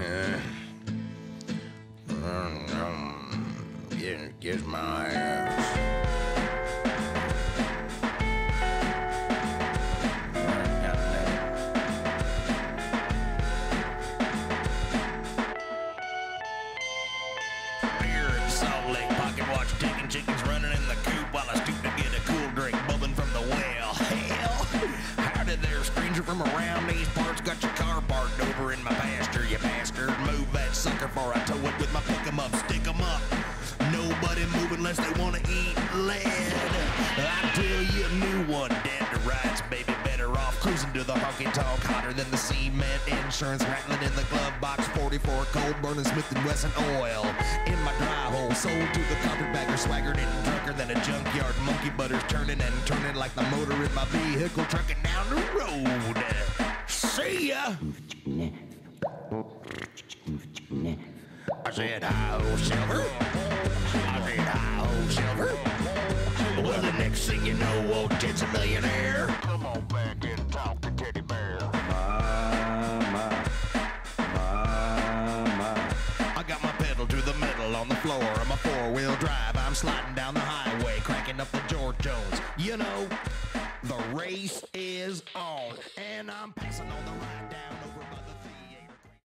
Kiss my ass. Watch taking chickens running in the coop while I stoop to get a cool drink bubbling from the well. Hell, howdy there, stranger from around these parts. Got your car parked over in my pasture, you bastard. Move that sucker before I tow it with my pick 'em up, stick 'em up. Nobody move unless they wanna eat lead. I tell you a new one, dead to rights, baby. Better off cruising to the honky tonk, hotter than the cement. Insurance rattling in the glove box, 44 cold burning Smith & Wesson oil. In my dry hole, sold to the carpetbagger, swaggered and drunker than a junkyard monkey. Butters turning and turning like the motor in my vehicle, trucking down the road. See ya. I said, hi-ho, Silver. I said, hi-ho, Silver. Well, the next thing you know, old Ted's a millionaire. Come on back and talk to Teddy Bear. I got my pedal to the metal on the floor of my four-wheel drive. I'm sliding down the highway, cranking up the George Jones. You know, the race is on, and I'm passing on the ride down.